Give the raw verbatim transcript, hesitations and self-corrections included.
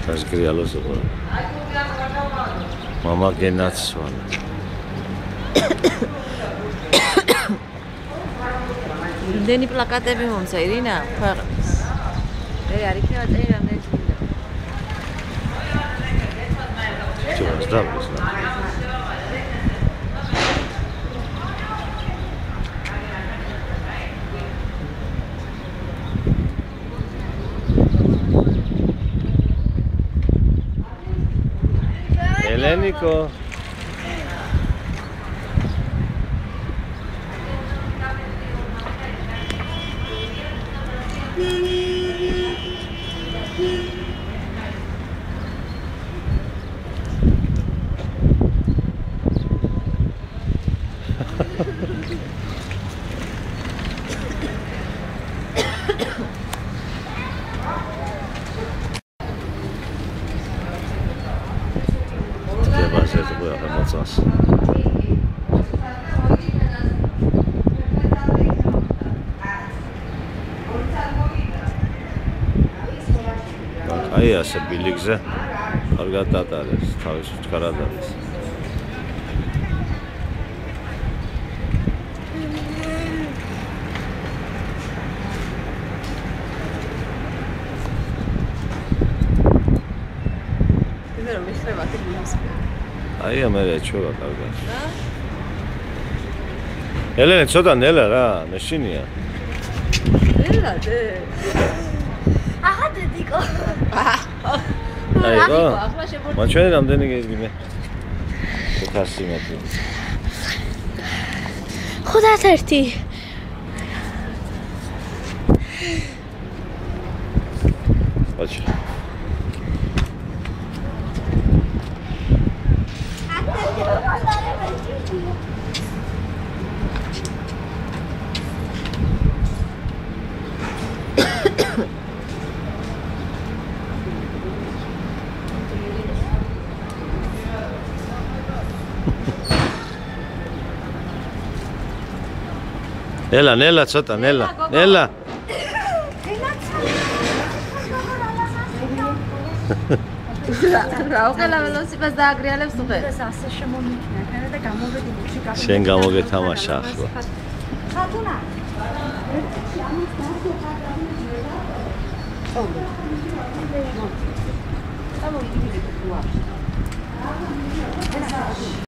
გასკრიალოს იყო. მამა გენაცვალა. Deni plakatები მომცა ირინა ქვეყნის. მე არ იქნება წელი რამდენი წელი. ჩოს დაბის. Eleniko. Vas a poder hacer muchas. Აი ასე ბილიგზე კარგად დატარეს, თავის ჩქარად არის. მე რომ მისრება თვითონს. აი ამერე ჩოვა კარგად. ელენე ცოტა ნელა რა, მეშინია. ნელა დე. აჰა დედიკო. აი რა. მან ჩვენ რამდენი გიგიმე? ხუთასი მეტრი. ხუთასერთი. აჩა. Nela, Nela, ცოტა, Nela, Nela. რა უყელა ველოსიპედს დააგრიალებს უყე? ეს ასე შემომიქნა და გამოვედი ბუში კაფე. შენ გამოგეთამაშა ახლა. ხათუნა. ო. ამო იგი ვიდეო.